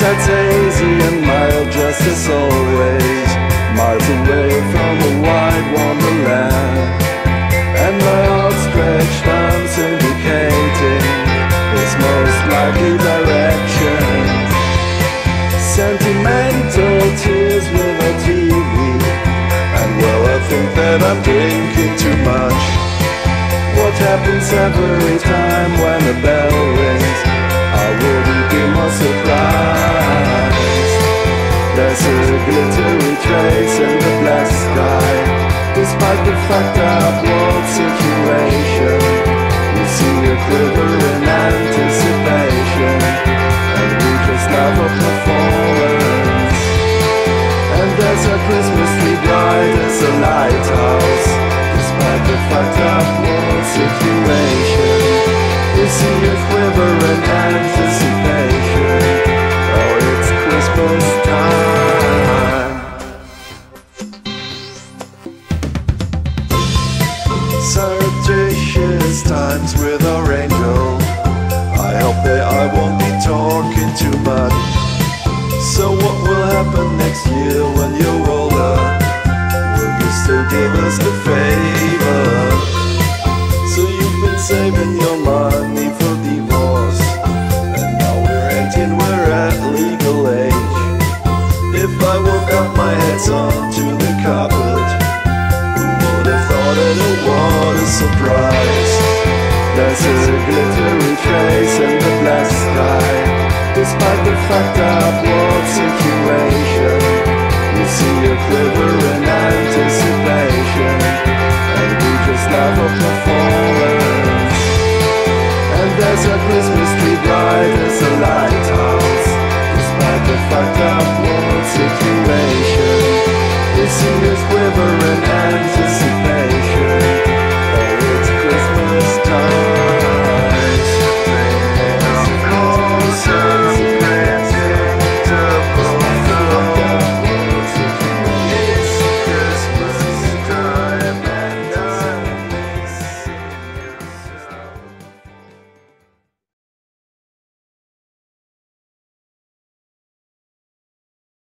Sunsets hazy and mild just as always, miles away from a wide wonderland. And my outstretched arms indicating its most likely direction. Sentimental tears without TV, and well, I think that I'm drinking too much. What happens every time when the bell rings? I wouldn't be more surprised. There's a glittery trace in the black sky. Despite the fucked up world situation, we see a quiver in anticipation, and we just love a performance. And there's a Christmas tree bright as a lighthouse. Despite the fucked up world situation, we see a quiver in anticipation. Oh, it's Christmas time. Surreptitious times with our angel. I hope that I won't be talking too much. So what will happen next year when you're older? Will you still give us the favor? So you've been saving your money for divorce, and now we're 18, we're at legal age. If I woke up my head's onto the carpet, who would have thought it? What a surprise. There's a glittery trace in the black sky. Despite the fucked up world situation, we see a quiver in anticipation, and we just love a performance. And there's a Christmas tree bright as a lighthouse. Despite the fucked up world situation,